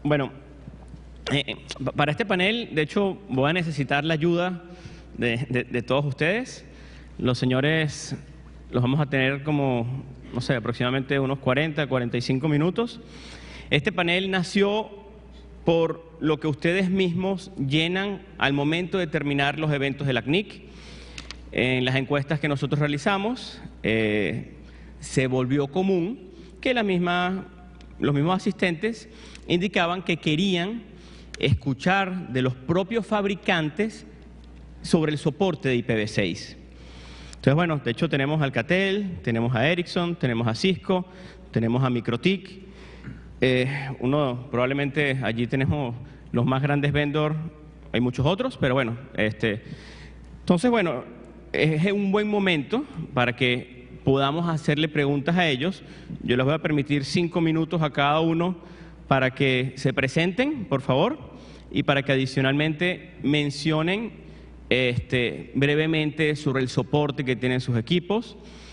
Bueno, para este panel, de hecho, voy a necesitar la ayuda de todos ustedes. Los señores los vamos a tener como, no sé, aproximadamente unos 40, 45 minutos. Este panel nació por lo que ustedes mismos llenan al momento de terminar los eventos de la CNIC. En las encuestas que nosotros realizamos, se volvió común que los mismos asistentes indicaban que querían escuchar de los propios fabricantes sobre el soporte de IPv6. Entonces, bueno, de hecho tenemos a Alcatel, tenemos a Ericsson, tenemos a Cisco, tenemos a MikroTik. Probablemente allí tenemos los más grandes vendors, hay muchos otros, pero bueno, entonces, bueno, es un buen momento para que podamos hacerle preguntas a ellos. Yo les voy a permitir 5 minutos a cada uno para que se presenten, por favor, y para que adicionalmente mencionen brevemente sobre el soporte que tienen sus equipos.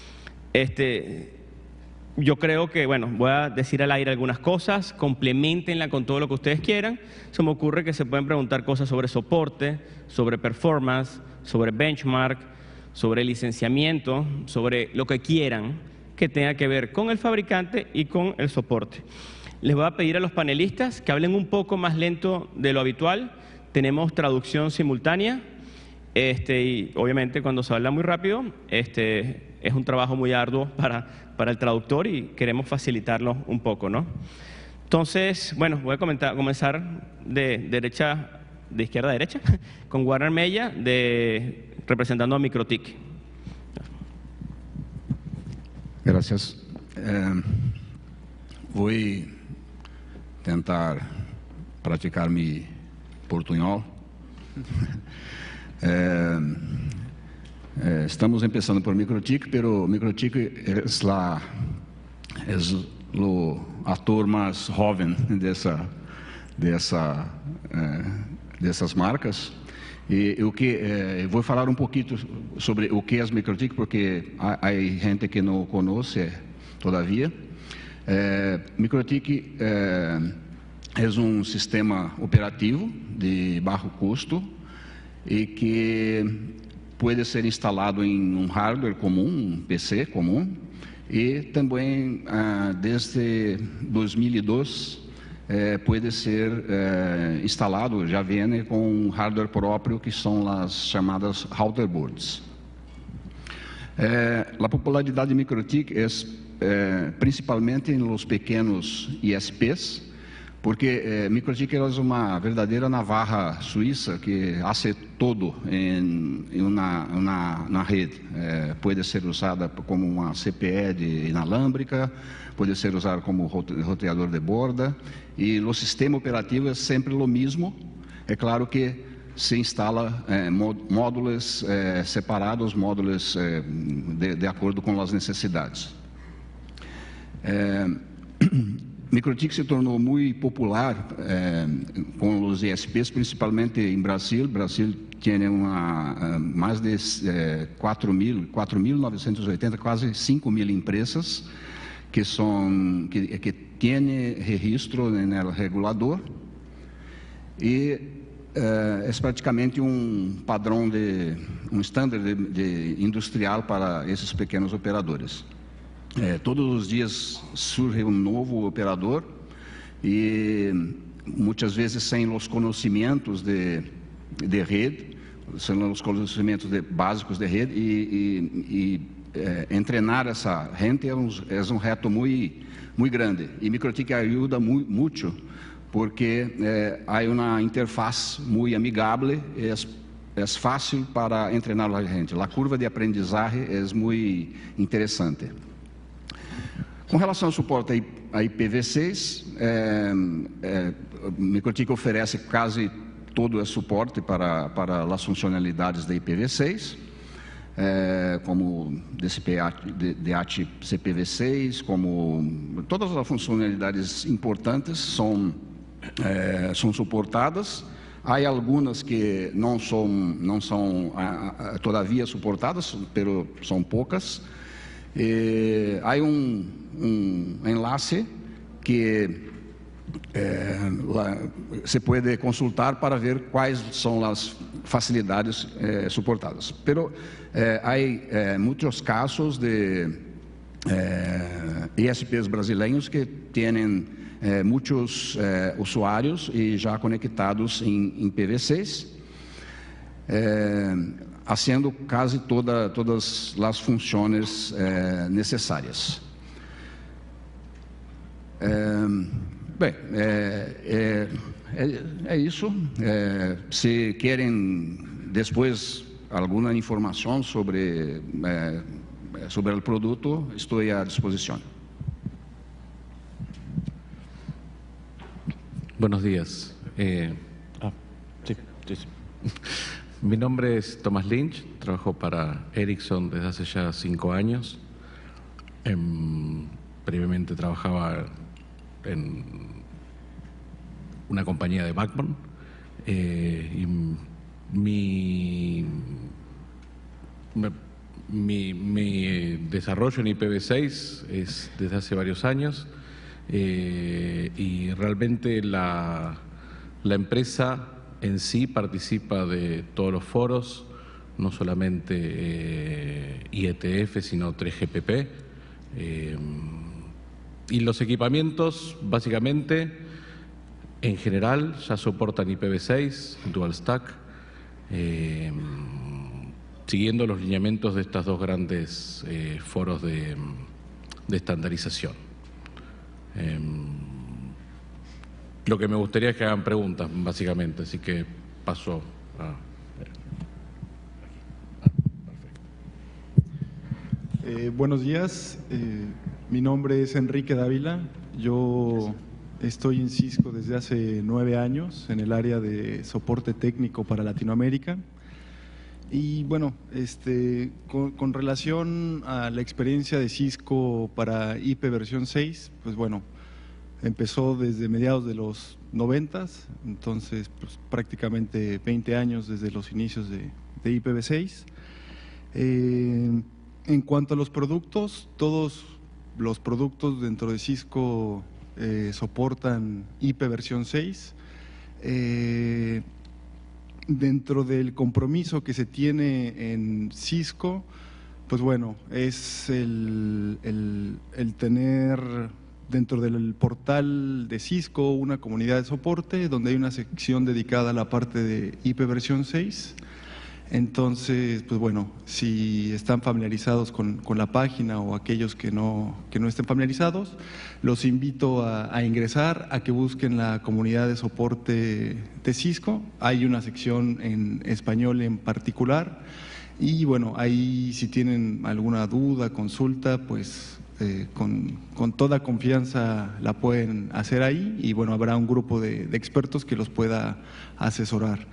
Yo creo que, bueno, voy a decir al aire algunas cosas, complementenla con todo lo que ustedes quieran. Se me ocurre que se pueden preguntar cosas sobre soporte, sobre performance, sobre benchmark, sobre licenciamiento, sobre lo que quieran que tenga que ver con el fabricante y con el soporte. Les voy a pedir a los panelistas que hablen un poco más lento de lo habitual. Tenemos traducción simultánea y obviamente cuando se habla muy rápido es un trabajo muy arduo para el traductor y queremos facilitarlo un poco, ¿no? Entonces, bueno, voy a comenzar de izquierda a derecha, con Warner Mella, representando a MikroTik. Gracias. Voy a tentar praticar mi portunhol. Estamos empezando por MikroTik, pero MikroTik es o ator mais jovem dessas marcas. E vou falar um pouquinho sobre o que é MikroTik, porque há gente que não conhece todavia. MikroTik é um sistema operativo de baixo custo e que pode ser instalado em um hardware comum, um PC comum, e também desde 2002 pode ser instalado, já vem com um hardware próprio, que são as chamadas router boards. A popularidade de MikroTik é principalmente nos pequenos ISPs, porque MikroTik é uma verdadeira navarra suíça que hace todo na rede. Pode ser usada como uma CPE inalámbrica, pode ser usada como roteador de borda, e o sistema operativo é sempre o mesmo. É claro que se instala módulos separados, módulos de acordo com as necessidades. MikroTik se tornou muito popular com os ISPs, principalmente em Brasil. Brasil tem mais de 4.980, quase 5.000 empresas que têm registro no regulador, e é praticamente um padrão um estándar industrial para esses pequenos operadores. Todos os dias surge um novo operador e muitas vezes sem os conhecimentos de rede, sem os conhecimentos básicos de rede, e treinar essa gente é um reto muito grande. E MikroTik ajuda muito porque há uma interface muito amigável, é fácil para treinar a gente. A curva de aprendizagem é muito interessante. Com relação ao suporte a IPv6, MikroTik oferece quase todo o suporte para as funcionalidades da IPv6, como DHCP CPv6, como todas as funcionalidades importantes são suportadas. Há algumas que não são todavia suportadas, mas são poucas. Há um enlace que se puede consultar para ver cuáles son las facilidades soportadas. Pero hay muchos casos de ISPs brasileños que tienen muchos usuarios y ya conectados en IPv6, haciendo casi todas las funciones necesarias. Bem, é isso. Se querem depois alguma informação sobre o produto, estou à disposição. Buenos días. Mi nombre es Tomás Lynch, trabajo para Ericsson desde hace ya 5 años. Previamente trabajaba en una compañía de backbone y mi desarrollo en IPv6 es desde hace varios años y realmente la empresa en sí participa de todos los foros, no solamente IETF, sino 3GPP. Y los equipamientos, básicamente, en general, ya soportan IPv6, Dual Stack, siguiendo los lineamientos de estas dos grandes foros de estandarización. Lo que me gustaría es que hagan preguntas, básicamente, así que paso a... Buenos días, mi nombre es Enrique Dávila, yo estoy en Cisco desde hace 9 años en el área de soporte técnico para Latinoamérica y bueno, con relación a la experiencia de Cisco para IP versión 6, pues bueno, empezó desde mediados de los 90s, entonces pues, prácticamente 20 años desde los inicios de IPv6. En cuanto a los productos, todos los productos dentro de Cisco soportan IP versión 6. Dentro del compromiso que se tiene en Cisco, pues bueno, es el tener dentro del portal de Cisco una comunidad de soporte donde hay una sección dedicada a la parte de IP versión 6. Entonces, pues bueno, si están familiarizados con la página o aquellos que no estén familiarizados, los invito a ingresar, a que busquen la comunidad de soporte de Cisco. Hay una sección en español en particular y bueno, ahí si tienen alguna duda, consulta, pues con toda confianza la pueden hacer ahí y bueno, habrá un grupo de expertos que los pueda asesorar.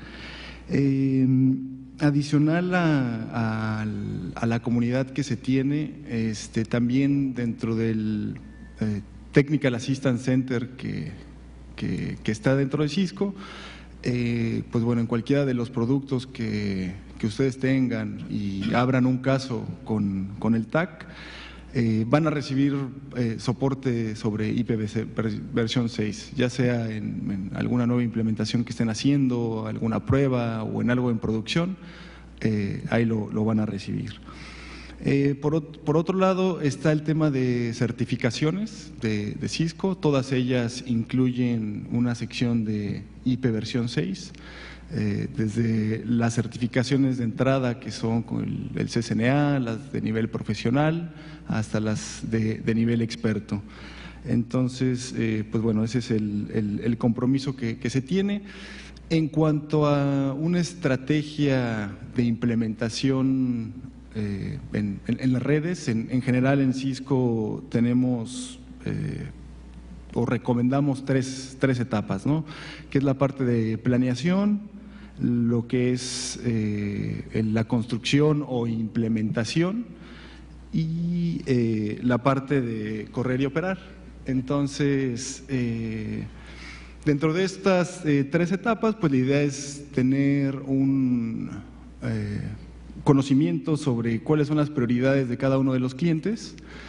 Adicional a la comunidad que se tiene, también dentro del Technical Assistance Center que está dentro de Cisco, pues bueno, en cualquiera de los productos que ustedes tengan y abran un caso con el TAC, van a recibir soporte sobre IPv6 versión 6, ya sea en alguna nueva implementación que estén haciendo, alguna prueba o en algo en producción, ahí lo van a recibir. Por otro lado está el tema de certificaciones de Cisco, todas ellas incluyen una sección de IP versión 6, desde las certificaciones de entrada que son con el CCNA, las de nivel profesional, hasta las de nivel experto. Entonces, pues bueno, ese es el compromiso que se tiene. En cuanto a una estrategia de implementación en las redes, en general en Cisco tenemos o recomendamos tres etapas, ¿no? Que es la parte de planeación, lo que es la construcción o implementación y la parte de correr y operar. Entonces, dentro de estas 3 etapas, pues la idea es tener un conocimiento sobre cuáles son las prioridades de cada uno de los clientes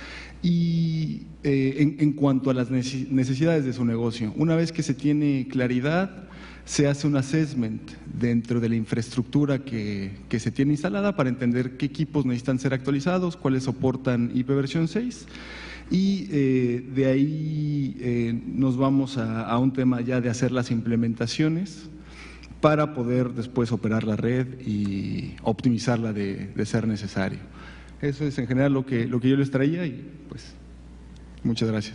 Y en cuanto a las necesidades de su negocio, una vez que se tiene claridad, se hace un assessment dentro de la infraestructura que se tiene instalada para entender qué equipos necesitan ser actualizados, cuáles soportan IP versión 6, y de ahí nos vamos a un tema ya de hacer las implementaciones para poder después operar la red y optimizarla de ser necesario. Eso es en general lo que yo les traía y pues muchas gracias.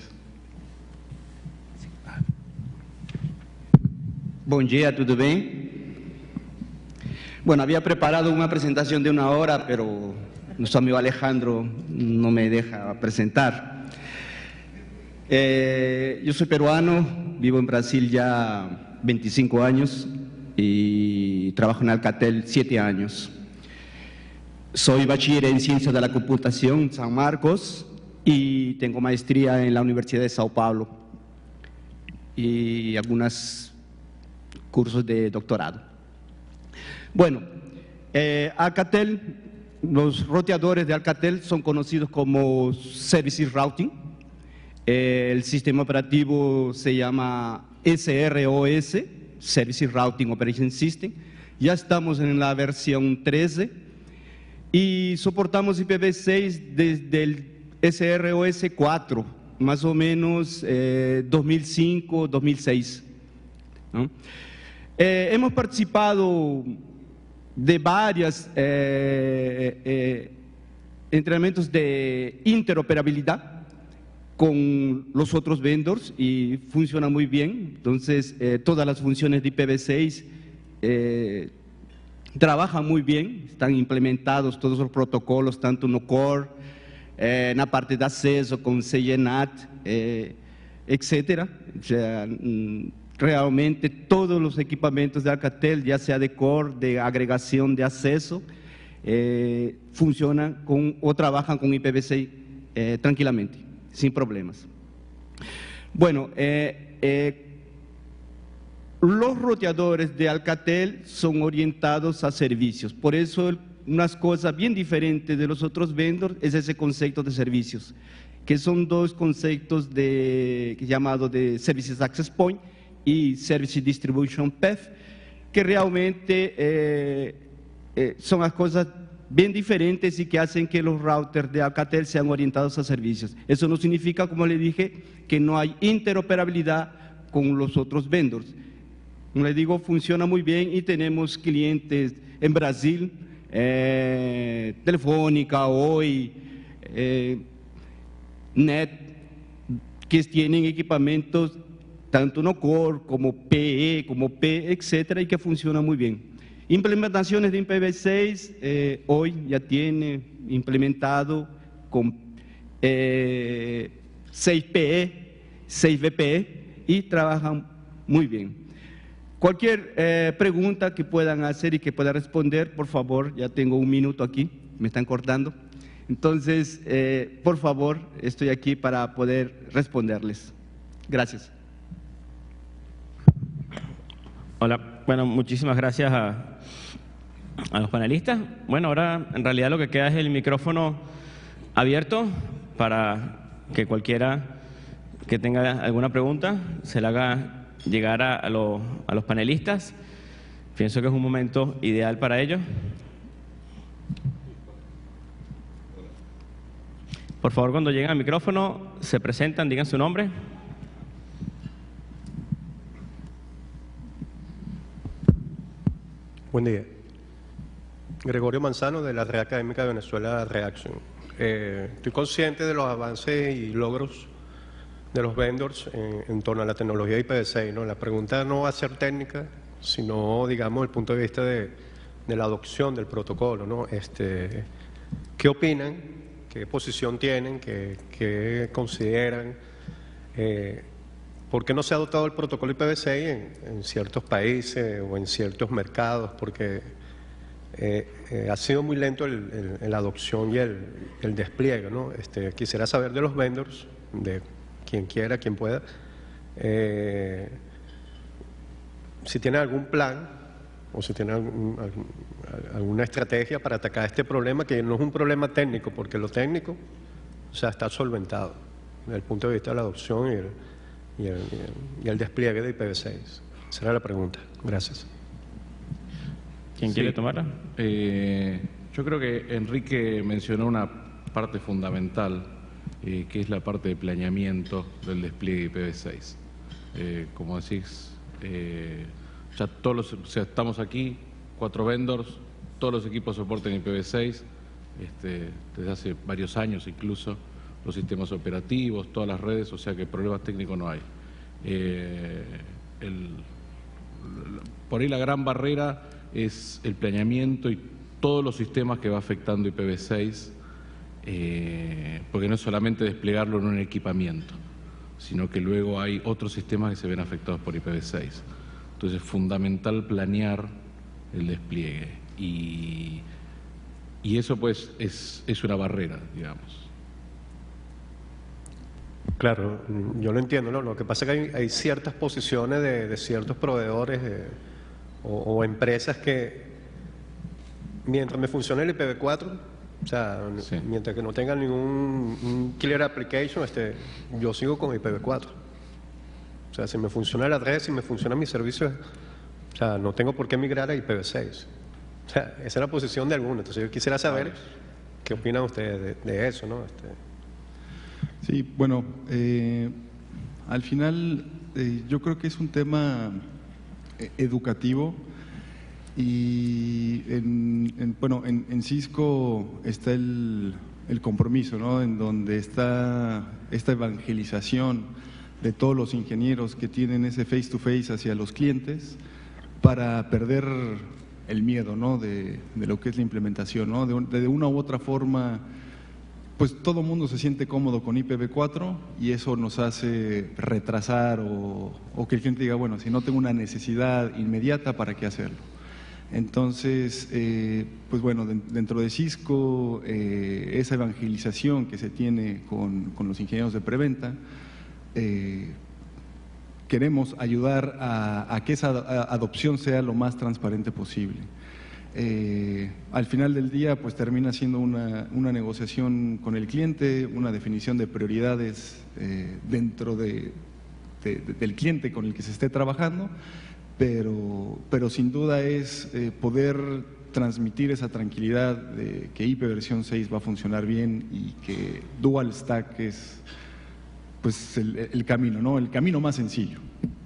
Bom dia, tudo bem? Bueno, había preparado una presentación de 1 hora, pero nuestro amigo Alejandro no me deja presentar. Yo soy peruano, vivo en Brasil ya 25 años y trabajo en Alcatel 7 años. Soy bachiller en Ciencias de la Computación en San Marcos y tengo maestría en la Universidad de Sao Paulo y algunos cursos de doctorado. Bueno, Alcatel, los roteadores de Alcatel son conocidos como Services Routing. El sistema operativo se llama SROS, Services Routing Operation System. Ya estamos en la versión 13 y soportamos IPv6 desde el SROS 4, más o menos 2005-2006. ¿no? Hemos participado de varios entrenamientos de interoperabilidad con los otros vendors y funciona muy bien. Entonces, todas las funciones de IPv6 trabajan muy bien, están implementados todos los protocolos, tanto no core, en la parte de acceso con CGNAT, etcétera. O sea, realmente todos los equipamientos de Alcatel, ya sea de core, de agregación de acceso, funcionan o trabajan con IPv6 tranquilamente, sin problemas. Bueno, los roteadores de Alcatel son orientados a servicios, por eso unas cosas bien diferentes de los otros vendors es ese concepto de servicios, que son dos conceptos llamados de Services Access Point y Service Distribution Path, que realmente son las cosas bien diferentes y que hacen que los routers de Alcatel sean orientados a servicios. Eso no significa, como le dije, que no hay interoperabilidad con los otros vendors. Como le digo, funciona muy bien y tenemos clientes en Brasil, Telefónica, Oi, Net, que tienen equipamientos tanto no core como PE, como P, etcétera, y que funciona muy bien. Implementaciones de IPv6, hoy ya tiene implementado con 6PE, 6VPE y trabajan muy bien. Cualquier pregunta que puedan hacer y que pueda responder, por favor, ya tengo 1 minuto aquí, me están cortando. Entonces, por favor, estoy aquí para poder responderles. Gracias. Hola, bueno, muchísimas gracias a los panelistas. Bueno, ahora en realidad lo que queda es el micrófono abierto para que cualquiera que tenga alguna pregunta se la haga llegar a los panelistas. Pienso que es un momento ideal para ello. Por favor, cuando lleguen al micrófono, se presentan, digan su nombre. Buen día. Gregorio Manzano, de la Red Académica de Venezuela Reaction. Estoy consciente de los avances y logros de los vendors en torno a la tecnología IPv6, ¿no? La pregunta no va a ser técnica, sino, digamos, el punto de vista de la adopción del protocolo, ¿no? ¿Qué opinan? ¿Qué posición tienen? ¿Qué consideran? ¿Por qué no se ha adoptado el protocolo IPv6 en ciertos países o en ciertos mercados? Porque ha sido muy lento la adopción y el despliegue, ¿no? Quisiera saber de los vendors, de quien quiera, quien pueda, si tienen algún plan o si tienen alguna estrategia para atacar este problema, que no es un problema técnico, porque lo técnico O sea, está solventado desde el punto de vista de la adopción y el despliegue de IPv6. Esa era la pregunta. Gracias. ¿Quién quiere tomarla? Yo creo que Enrique mencionó una parte fundamental, que es la parte de planeamiento del despliegue IPv6. Como decís, ya estamos aquí, 4 vendors, todos los equipos soportan IPv6, desde hace varios años incluso, los sistemas operativos, todas las redes, o sea que problemas técnicos no hay. Por ahí la gran barrera es el planeamiento y todos los sistemas que va afectando IPv6, porque no es solamente desplegarlo en un equipamiento, sino que luego hay otros sistemas que se ven afectados por IPv6. Entonces es fundamental planear el despliegue y eso pues es una barrera, digamos. Claro, yo lo entiendo, ¿no? Lo que pasa es que hay ciertas posiciones de ciertos proveedores o empresas que, mientras me funcione el IPv4, o sea, Sí. mientras que no tenga ningún clear application, yo sigo con IPv4. O sea, si me funciona la red, si me funciona mi servicio, o sea, no tengo por qué migrar a IPv6. O sea, esa es la posición de algunos. Entonces yo quisiera saber qué opinan ustedes de eso, ¿no? Sí, bueno, al final yo creo que es un tema educativo y en Cisco está el compromiso, ¿no? En donde está esta evangelización de todos los ingenieros que tienen ese face to face hacia los clientes para perder el miedo, ¿no? de lo que es la implementación, ¿no? De una u otra forma, pues todo el mundo se siente cómodo con IPv4 y eso nos hace retrasar o que el cliente diga, bueno, si no tengo una necesidad inmediata, ¿para qué hacerlo? Entonces, pues bueno, dentro de Cisco, esa evangelización que se tiene con los ingenieros de preventa, queremos ayudar a que esa adopción sea lo más transparente posible. Al final del día, pues termina siendo una negociación con el cliente, una definición de prioridades dentro del cliente con el que se esté trabajando, pero sin duda es poder transmitir esa tranquilidad de que IP versión 6 va a funcionar bien y que Dual Stack es pues el camino, ¿no? El camino más sencillo.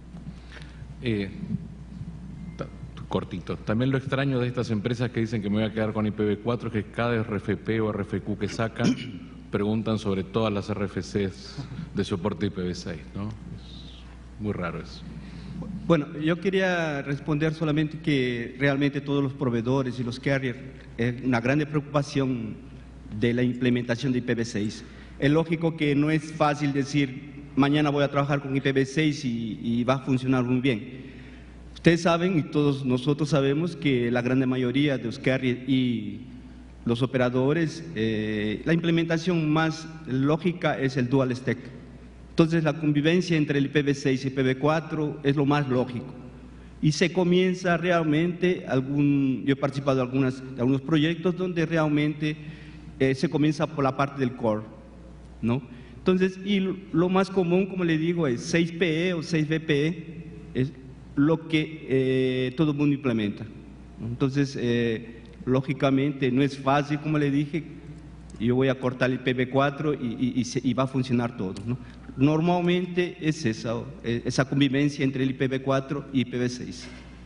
Cortito. También lo extraño de estas empresas que dicen que me voy a quedar con IPv4 es que cada RFP o RFQ que sacan preguntan sobre todas las RFCs de soporte IPv6, ¿no? Es muy raro eso. Bueno, yo quería responder solamente que realmente todos los proveedores y los carriers es una grande preocupación de la implementación de IPv6. Es lógico que no es fácil decir mañana voy a trabajar con IPv6 y va a funcionar muy bien. Ustedes saben y todos nosotros sabemos que la gran mayoría de los carriers y los operadores, la implementación más lógica es el Dual Stack. Entonces la convivencia entre el IPv6 y IPv4 es lo más lógico. Y se comienza realmente, yo he participado de algunos proyectos donde realmente se comienza por la parte del core, ¿no? Entonces, y lo más común, como le digo, es 6PE o 6VPE, es lo que todo el mundo implementa. Entonces, lógicamente, no es fácil, como le dije, yo voy a cortar el IPv4 y va a funcionar todo, ¿no? Normalmente es esa convivencia entre el IPv4 y IPv6.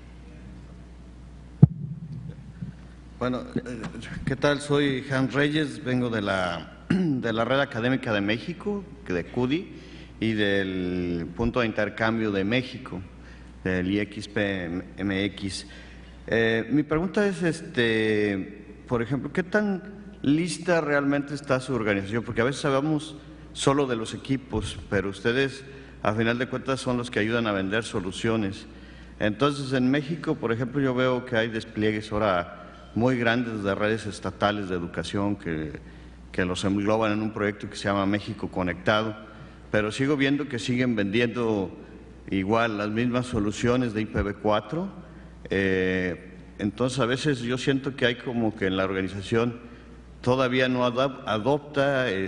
Bueno, ¿qué tal? Soy Hans Reyes, vengo de la Red Académica de México, de CUDI, y del Punto de Intercambio de México, del IXP-MX. Mi pregunta es, por ejemplo, ¿qué tan lista realmente está su organización? Porque a veces hablamos solo de los equipos, pero ustedes, a final de cuentas, son los que ayudan a vender soluciones. Entonces, en México, por ejemplo, yo veo que hay despliegues ahora muy grandes de redes estatales de educación que los engloban en un proyecto que se llama México Conectado, pero sigo viendo que siguen vendiendo igual las mismas soluciones de IPv4. Entonces, a veces yo siento que hay como que en la organización todavía no adopta el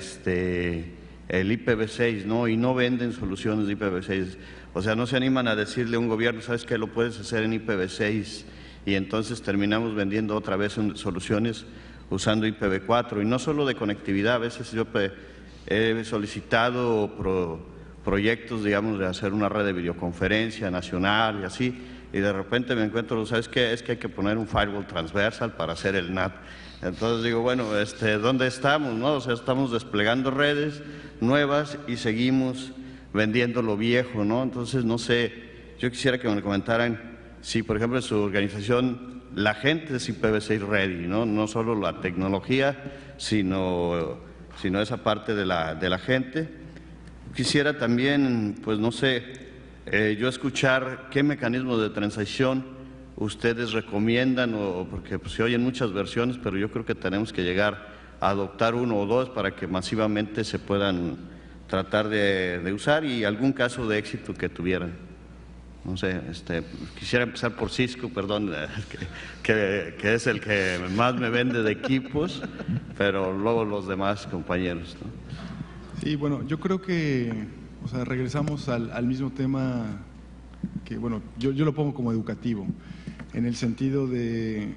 IPv6, ¿no? Y no venden soluciones de IPv6. O sea, no se animan a decirle a un gobierno, ¿sabes qué? Lo puedes hacer en IPv6. Y entonces terminamos vendiendo otra vez soluciones usando IPv4. Y no solo de conectividad, a veces yo he solicitado proyectos, digamos, de hacer una red de videoconferencia nacional y así, y de repente me encuentro, ¿sabes qué? Es que hay que poner un firewall transversal para hacer el NAT. Entonces digo, bueno, ¿dónde estamos, no? O sea, estamos desplegando redes nuevas y seguimos vendiendo lo viejo, ¿no? Entonces, no sé, yo quisiera que me comentaran si, por ejemplo, en su organización la gente es IPv6 ready, ¿no? No solo la tecnología, sino esa parte de la gente. Quisiera también, pues no sé, yo escuchar qué mecanismos de transición ustedes recomiendan, porque pues, se oyen muchas versiones, pero yo creo que tenemos que llegar a adoptar uno o dos para que masivamente se puedan tratar de usar y algún caso de éxito que tuvieran. No sé, quisiera empezar por Cisco, perdón, que es el que más me vende de equipos, pero luego los demás compañeros, ¿no? Sí, bueno, yo creo que, o sea, regresamos al mismo tema que, bueno, yo lo pongo como educativo, en el sentido de,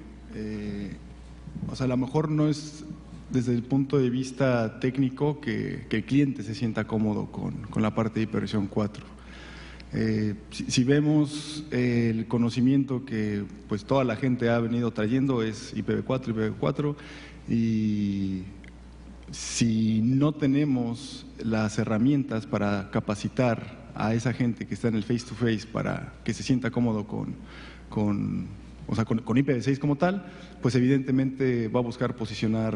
o sea, a lo mejor no es desde el punto de vista técnico que el cliente se sienta cómodo con la parte de hipervisión 4. Si vemos el conocimiento que pues toda la gente ha venido trayendo es IPv4, y si no tenemos las herramientas para capacitar a esa gente que está en el face to face para que se sienta cómodo con IPv6 como tal, pues evidentemente va a buscar posicionar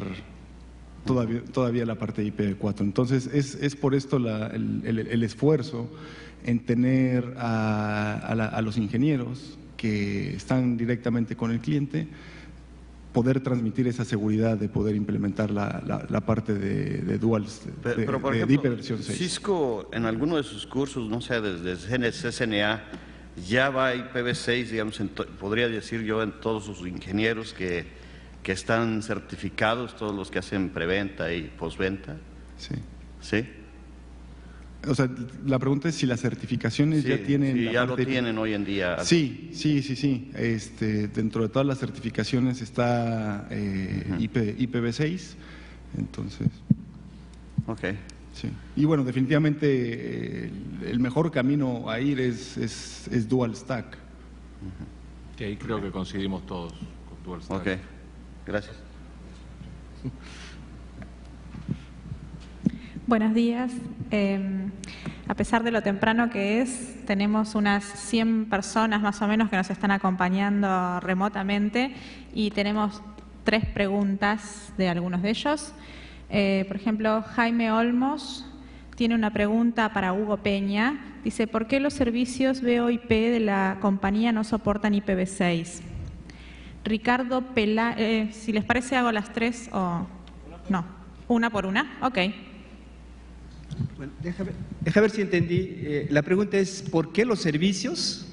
todavía la parte de IPv4. Entonces es por esto el esfuerzo en tener a los ingenieros que están directamente con el cliente, poder transmitir esa seguridad de poder implementar la parte de dual, pero por de ejemplo, hiperversión 6. Cisco en alguno de sus cursos, no sé, desde CCNA, ya va a IPv6, digamos, podría decir yo, en todos sus ingenieros que están certificados, todos los que hacen preventa y postventa. Sí. ¿Sí? O sea, la pregunta es si las certificaciones ya tienen… Sí, ya lo tienen hoy en día. Sí. Dentro de todas las certificaciones está IPv6, entonces… Ok. Sí. Y bueno, definitivamente el mejor camino a ir es Dual Stack. Que ahí creo que coincidimos todos con Dual Stack. Ok, gracias. Buenos días. A pesar de lo temprano que es, tenemos unas 100 personas más o menos que nos están acompañando remotamente y tenemos 3 preguntas de algunos de ellos. Por ejemplo, Jaime Olmos tiene una pregunta para Hugo Peña. Dice, ¿por qué los servicios VoIP de la compañía no soportan IPv6? Ricardo si les parece hago las 3 o… No, una por una. Ok. Bueno, déjame ver si entendí. La pregunta es, ¿por qué los servicios?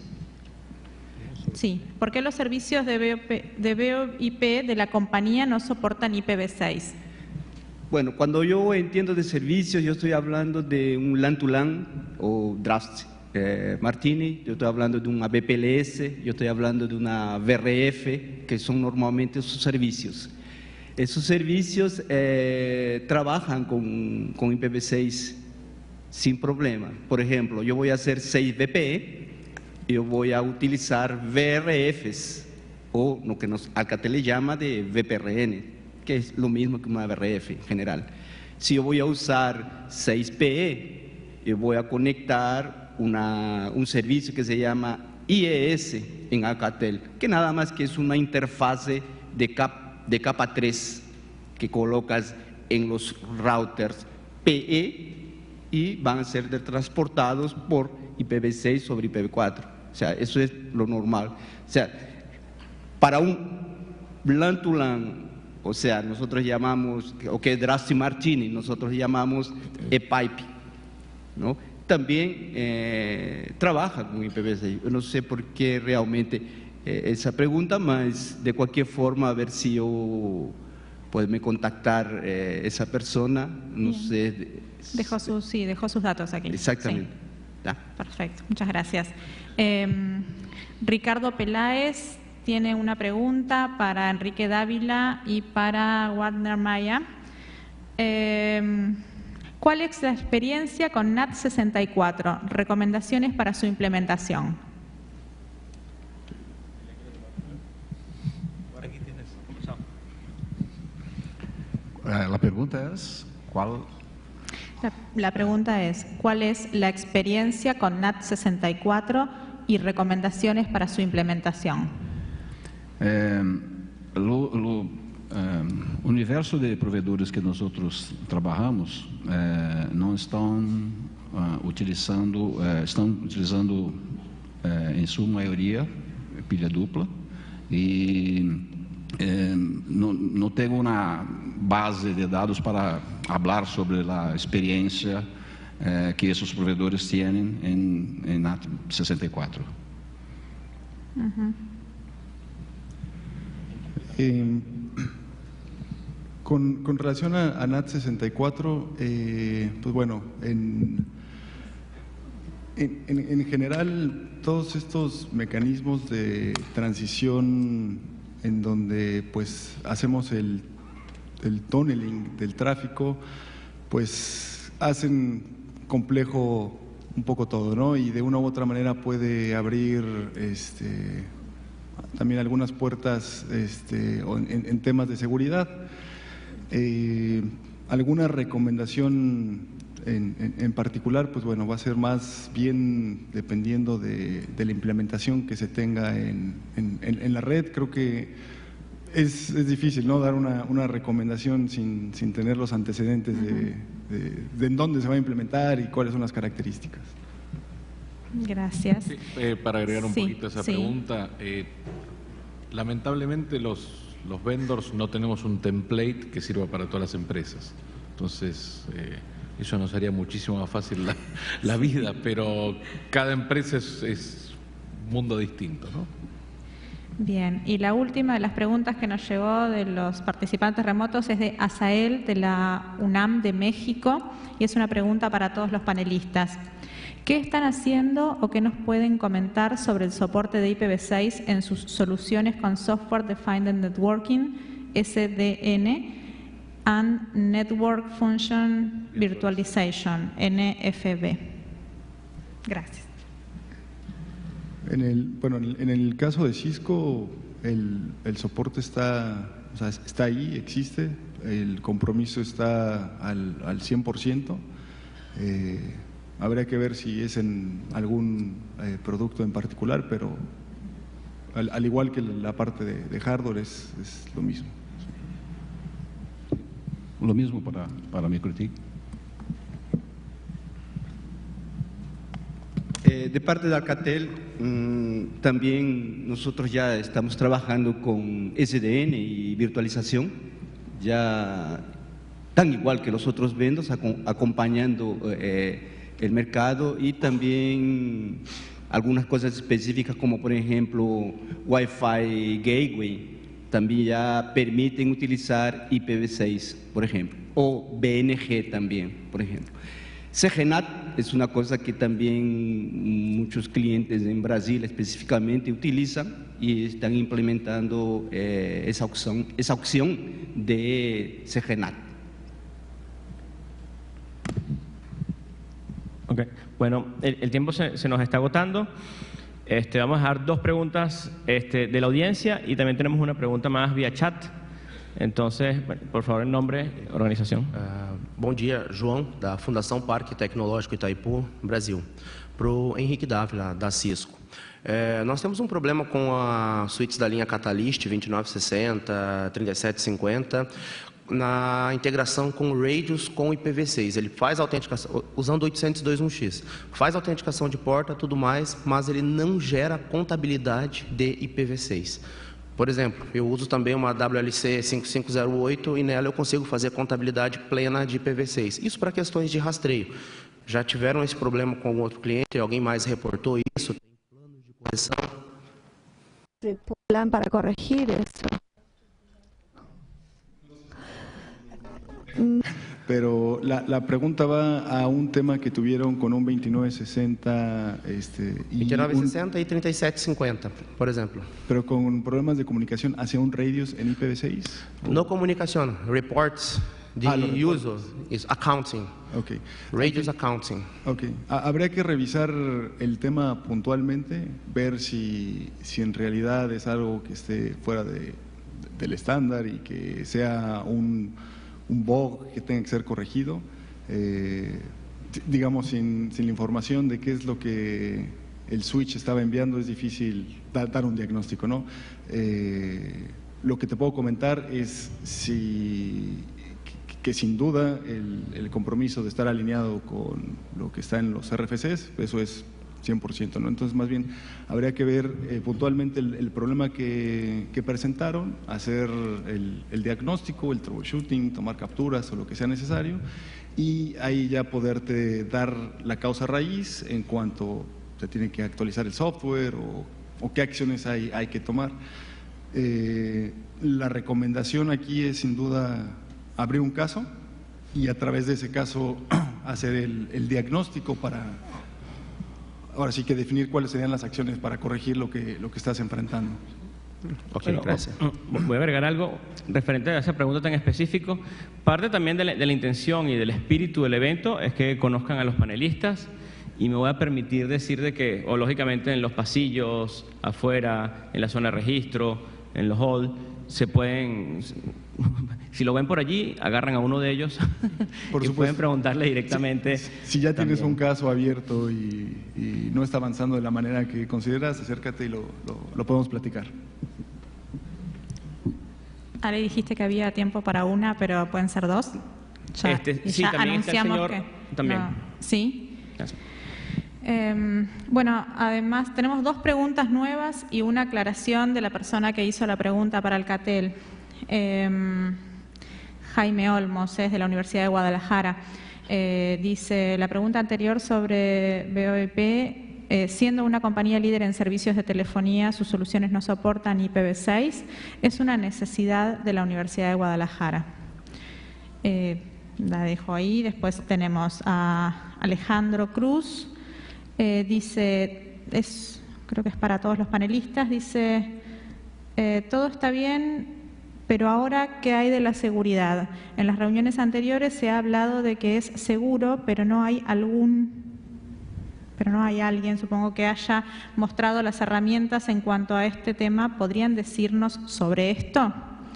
Sí, ¿por qué los servicios de VoIP de la compañía no soportan IPv6? Bueno, cuando yo entiendo de servicios, yo estoy hablando de un LAN to LAN o Draft Martini, yo estoy hablando de un ABPLS, yo estoy hablando de una VRF, que son normalmente esos servicios. Esos servicios trabajan con IPv6 sin problema. Por ejemplo, yo voy a hacer 6 VPE, yo voy a utilizar VRFs, o lo que Alcatel le llama de VPRN, que es lo mismo que una VRF en general. Si yo voy a usar 6PE, yo voy a conectar un servicio que se llama IES en Alcatel, que nada más que es una interfase de capa 3 que colocas en los routers PE y van a ser transportados por IPv6 sobre IPv4. O sea, eso es lo normal. O sea, para un LAN to LAN, o sea, nosotros llamamos, o que es Drasti Martini, nosotros llamamos ePipe, ¿no? También trabaja con IPv6. Yo no sé por qué realmente esa pregunta, mas de cualquier forma, a ver si yo puede contactar esa persona, no sé. Dejó sus datos aquí. Exactamente. Sí. Ya. Perfecto, muchas gracias. Ricardo Peláez tiene una pregunta para Enrique Dávila y para Wagner Maya. ¿Cuál es la experiencia con NAT64? Recomendaciones para su implementación. La pregunta es, ¿cuál? La pregunta es, ¿cuál es la experiencia con NAT64 y recomendaciones para su implementación? O universo de provedores que nós trabalhamos não estão utilizando, em sua maioria pilha dupla e não tenho uma base de dados para falar sobre a experiência que esses provedores têm em NAT64. Con relación a NAT64, pues bueno, en general todos estos mecanismos de transición en donde pues hacemos el tunneling del tráfico, pues hacen complejo un poco todo, ¿no? Y de una u otra manera puede abrir también algunas puertas en temas de seguridad. Alguna recomendación en particular, pues bueno, va a ser más bien dependiendo de la implementación que se tenga en la red. Creo que es difícil, ¿no?, dar una recomendación sin tener los antecedentes de en dónde se va a implementar y cuáles son las características. Gracias. Sí, para agregar un poquito a esa pregunta, lamentablemente los vendors no tenemos un template que sirva para todas las empresas. Entonces, eso nos haría muchísimo más fácil la vida, pero cada empresa es un mundo distinto, ¿no? Bien, y la última de las preguntas que nos llegó de los participantes remotos es de Asael, de la UNAM de México, y es una pregunta para todos los panelistas. ¿Qué están haciendo o qué nos pueden comentar sobre el soporte de IPv6 en sus soluciones con Software Defined Networking, SDN, and Network Function Virtualization, NFV? Gracias. En el caso de Cisco, el soporte está ahí, existe, el compromiso está al 100%. Habría que ver si es en algún producto en particular, pero al igual que la parte de hardware es lo mismo. Lo mismo para MikroTik. De parte de Alcatel, también nosotros ya estamos trabajando con SDN y virtualización, ya tan igual que los otros vendors, acompañando el mercado, y también algunas cosas específicas como por ejemplo Wi-Fi Gateway, también ya permiten utilizar IPv6, por ejemplo, o BNG también, por ejemplo. CGNAT es una cosa que también muchos clientes en Brasil específicamente utilizan y están implementando esa opción de CGNAT. Okay. Bueno, el tiempo se nos está agotando. Vamos a dejar dos preguntas de la audiencia y también tenemos una pregunta más vía chat. Entonces, bueno, por favor, nombre, organização. Bom dia, João, da Fundação Parque Tecnológico Itaipu, Brasil. Para o Henrique Dávila, da Cisco. Nós temos um problema com a suítes da linha Catalyst 2960, 3750, na integração com Radius com IPv6. Ele faz autenticação, usando 802.1x, faz autenticação de porta, tudo mais, mas ele não gera contabilidade de IPv6. Por exemplo, eu uso também uma WLC 5508 e nela eu consigo fazer contabilidade plena de IPv6. Isso para questões de rastreio. Já tiveram esse problema com algum outro cliente? Alguém mais reportou isso? Tem planos de correção? Plan para corregir eso. Pero la pregunta va a un tema que tuvieron con un 2960 y 2960 y 3750, por ejemplo. pero con problemas de comunicación hacia un radius en IPv6. No comunicación, reports de los reportes. uso, is accounting, Okay. radius accounting. Okay. Habría que revisar el tema puntualmente, ver si en realidad es algo que esté fuera del estándar y que sea un bug que tenga que ser corregido. Digamos, sin la información de qué es lo que el switch estaba enviando, es difícil dar un diagnóstico, ¿no? Lo que te puedo comentar es que sin duda el compromiso de estar alineado con lo que está en los RFCs, eso es 100%, ¿no? Entonces, más bien, habría que ver puntualmente el problema que presentaron, hacer el diagnóstico, el troubleshooting, tomar capturas o lo que sea necesario, y ahí ya poderte dar la causa raíz en cuanto se tiene que actualizar el software o qué acciones hay que tomar. La recomendación aquí es, sin duda, abrir un caso y a través de ese caso hacer el diagnóstico para, ahora sí que definir cuáles serían las acciones para corregir lo que estás enfrentando. Ok, Bueno, gracias. voy a agregar algo referente a esa pregunta tan específico. Parte también de la intención y del espíritu del evento es que conozcan a los panelistas, y me voy a permitir decir de que, o lógicamente en los pasillos, afuera, en la zona de registro, en los halls, se pueden, si lo ven por allí, agarran a uno de ellos Por y supuesto. pueden preguntarle directamente. Si ya tienes un caso abierto y no está avanzando de la manera que consideras, acércate y lo podemos platicar. Ale, dijiste que había tiempo para una, pero pueden ser dos. Y Sí, ya también está el anunciamos señor. que También. no. Sí. Gracias. Bueno, además tenemos dos preguntas nuevas y una aclaración de la persona que hizo la pregunta para Alcatel. Jaime Olmos, es de la Universidad de Guadalajara. Dice, la pregunta anterior sobre VoIP, siendo una compañía líder en servicios de telefonía, sus soluciones no soportan IPv6, es una necesidad de la Universidad de Guadalajara. La dejo ahí. Después tenemos a Alejandro Cruz. Dice, creo que es para todos los panelistas, dice, todo está bien, pero ahora, ¿qué hay de la seguridad? En las reuniones anteriores se ha hablado de que es seguro, pero no hay alguien, supongo, que haya mostrado las herramientas en cuanto a este tema. ¿Podrían decirnos sobre esto?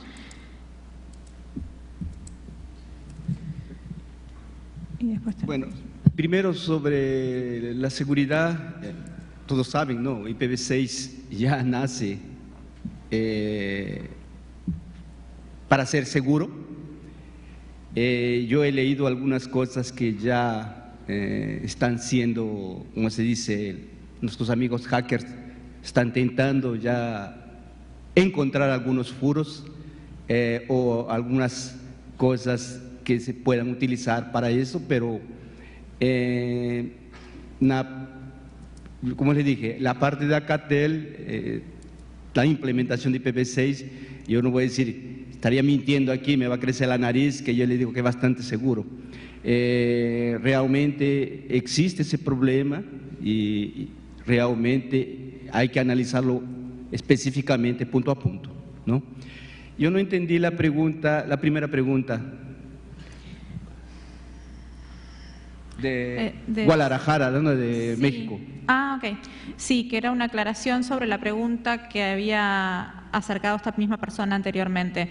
Y después Bueno, primero sobre la seguridad, todos saben, ¿no? IPv6 ya nace para ser seguro. Yo he leído algunas cosas que ya están siendo, como se dice, nuestros amigos hackers están intentando ya encontrar algunos furos o algunas cosas que se puedan utilizar para eso, pero como les dije, la parte de Alcatel, la implementación de IPv6, yo no voy a decir, estaría mintiendo aquí, me va a crecer la nariz, que yo le digo que es bastante seguro. Realmente existe ese problema y realmente hay que analizarlo específicamente, punto a punto, ¿no? Yo no entendí la primera pregunta de Guadalajara, ¿no? De Sí. México. Ah, ok. Sí, que era una aclaración sobre la pregunta que había acercado esta misma persona anteriormente.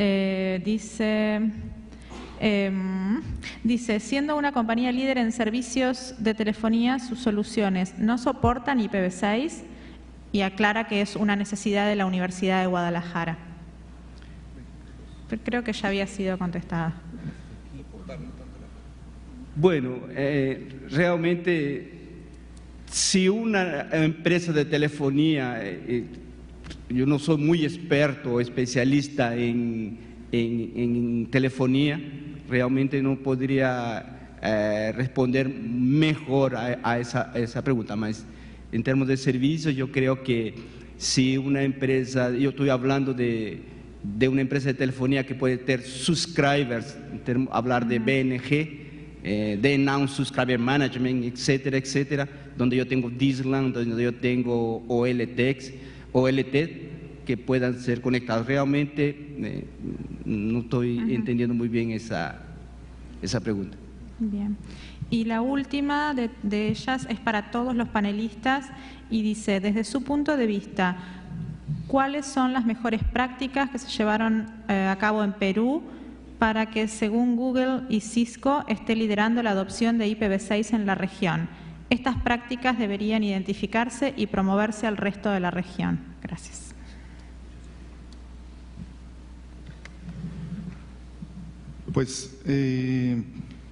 Dice, siendo una compañía líder en servicios de telefonía, sus soluciones no soportan IPv6, y aclara que es una necesidad de la Universidad de Guadalajara. Pero creo que ya había sido contestada. Bueno, realmente, si una empresa de telefonía, yo no soy muy experto o especialista en telefonía, realmente no podría responder mejor a esa pregunta, mas en términos de servicios yo creo que si una empresa, yo estoy hablando de de una empresa de telefonía que puede tener subscribers, hablar de BNG, de Non-Subscriber Management, etcétera, etcétera, donde yo tengo Disland, donde yo tengo OLT, que puedan ser conectados. Realmente no estoy entendiendo muy bien esa pregunta. Bien. Y la última de ellas es para todos los panelistas y dice, desde su punto de vista, ¿cuáles son las mejores prácticas que se llevaron a cabo en Perú para que, según Google y Cisco, esté liderando la adopción de IPv6 en la región? Estas prácticas deberían identificarse y promoverse al resto de la región. Gracias. Pues en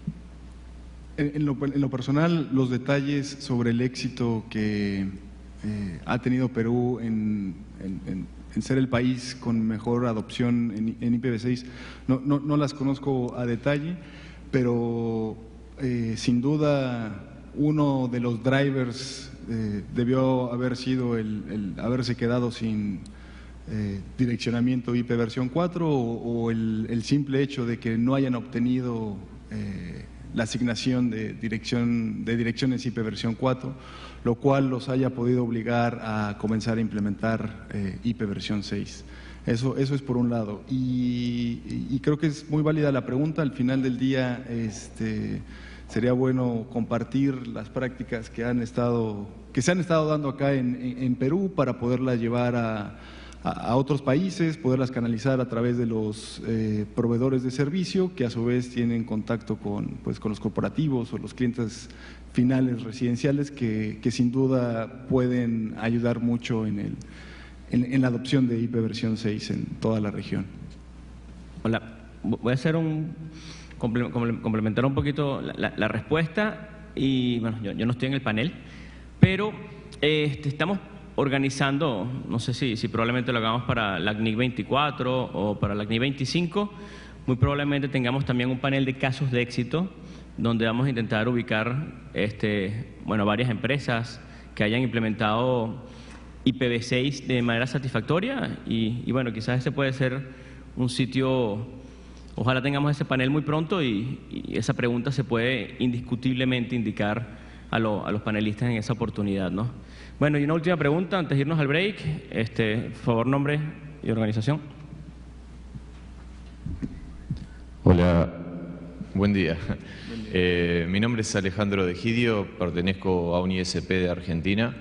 lo personal, los detalles sobre el éxito que ha tenido Perú en ser el país con mejor adopción en IPv6, no las conozco a detalle, pero sin duda uno de los drivers debió haber sido el haberse quedado sin direccionamiento IP versión 4 o el simple hecho de que no hayan obtenido la asignación de direcciones IP versión 4, lo cual los haya podido obligar a comenzar a implementar IP versión 6. Eso es por un lado. Y creo que es muy válida la pregunta. Al final del día sería bueno compartir las prácticas que se han estado dando acá en Perú para poderlas llevar a otros países, poderlas canalizar a través de los proveedores de servicio que a su vez tienen contacto con los corporativos o los clientes finales residenciales que sin duda pueden ayudar mucho en la adopción de IP versión 6 en toda la región. Hola, voy a hacer complementar un poquito la respuesta y bueno, yo no estoy en el panel, pero estamos organizando, no sé si probablemente lo hagamos para la CNIC 24 o para la CNIC 25, muy probablemente tengamos también un panel de casos de éxito donde vamos a intentar ubicar varias empresas que hayan implementado IPv6 de manera satisfactoria y bueno, quizás ese puede ser un sitio, ojalá tengamos ese panel muy pronto y esa pregunta se puede indiscutiblemente indicar a los panelistas en esa oportunidad, ¿no? Bueno, y una última pregunta antes de irnos al break. Por favor, nombre y organización. Hola, buen día. Mi nombre es Alejandro de Gidio, pertenezco a un ISP de Argentina.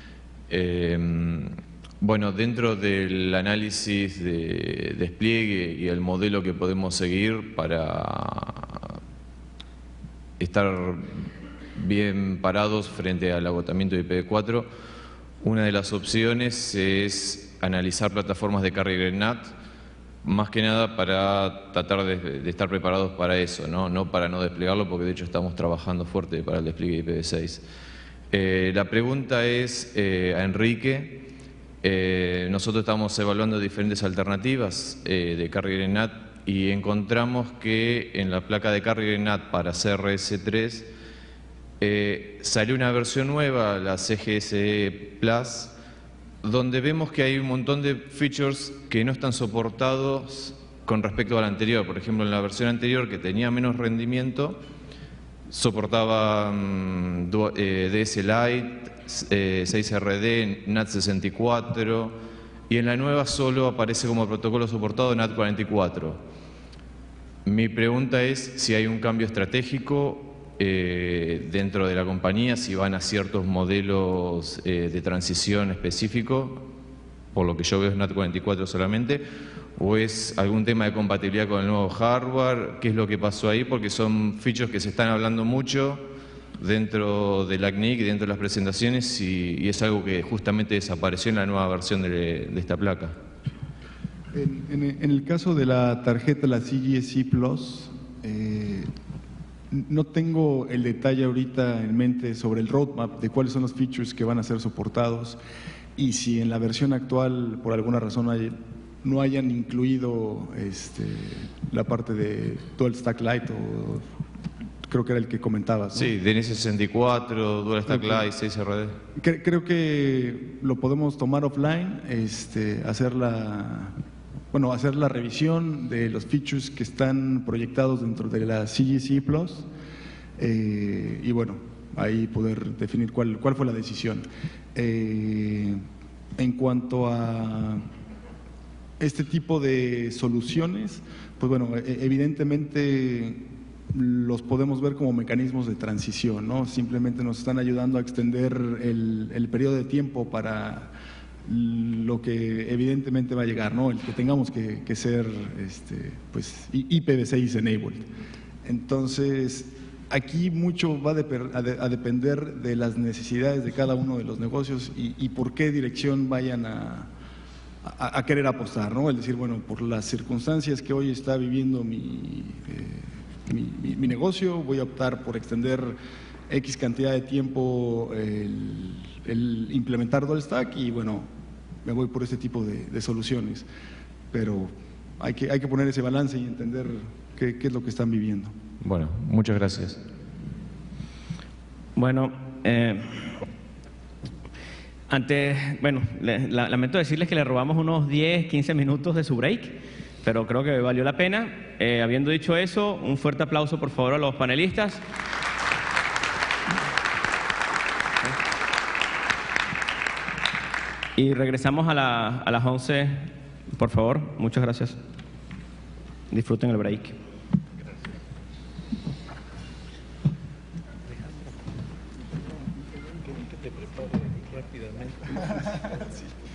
Bueno, dentro del análisis de despliegue y el modelo que podemos seguir para estar bien parados frente al agotamiento de IPv4, una de las opciones es analizar plataformas de carrier NAT, más que nada para tratar de estar preparados para eso, no para no desplegarlo, porque de hecho estamos trabajando fuerte para el despliegue de IPv6. La pregunta es a Enrique. Nosotros estamos evaluando diferentes alternativas de carrier NAT y encontramos que en la placa de carrier NAT para CRS3 salió una versión nueva, la CGSE Plus, donde vemos que hay un montón de features que no están soportados con respecto a la anterior. Por ejemplo, en la versión anterior, que tenía menos rendimiento, soportaba DS Lite, 6RD, NAT64, y en la nueva solo aparece como protocolo soportado NAT44. Mi pregunta es si hay un cambio estratégico dentro de la compañía, si van a ciertos modelos de transición específico, por lo que yo veo es NAT44 solamente, o es algún tema de compatibilidad con el nuevo hardware. ¿Qué es lo que pasó ahí? Porque son features que se están hablando mucho dentro de la CNIC y dentro de las presentaciones y es algo que justamente desapareció en la nueva versión de esta placa. En el caso de la tarjeta, la CGSE Plus, no tengo el detalle ahorita en mente sobre el roadmap de cuáles son los features que van a ser soportados y si en la versión actual por alguna razón no hayan incluido la parte de Dual Stack Lite o creo que era el que comentabas, ¿no? Sí, DNS64, Dual Stack Lite, 6RD. Creo que lo podemos tomar offline, hacer bueno, hacer la revisión de los features que están proyectados dentro de la CGC Plus y bueno, ahí poder definir cuál fue la decisión. En cuanto a este tipo de soluciones, pues bueno, evidentemente los podemos ver como mecanismos de transición, ¿no? Simplemente nos están ayudando a extender el periodo de tiempo para lo que evidentemente va a llegar, ¿no? El que tengamos que ser pues IPv6 enabled. Entonces, aquí mucho va a depender de las necesidades de cada uno de los negocios y por qué dirección vayan a querer apostar, ¿no? Es decir, bueno, por las circunstancias que hoy está viviendo mi negocio, voy a optar por extender X cantidad de tiempo el implementar Dual Stack y bueno, me voy por este tipo de soluciones. Pero hay que poner ese balance y entender qué es lo que están viviendo. Bueno, muchas gracias. Bueno, lamento decirles que le robamos unos 10, 15 minutos de su break, pero creo que valió la pena. Habiendo dicho eso, un fuerte aplauso por favor a los panelistas. Y regresamos a las 11, por favor. Muchas gracias. Disfruten el break. Rápidamente. Sí.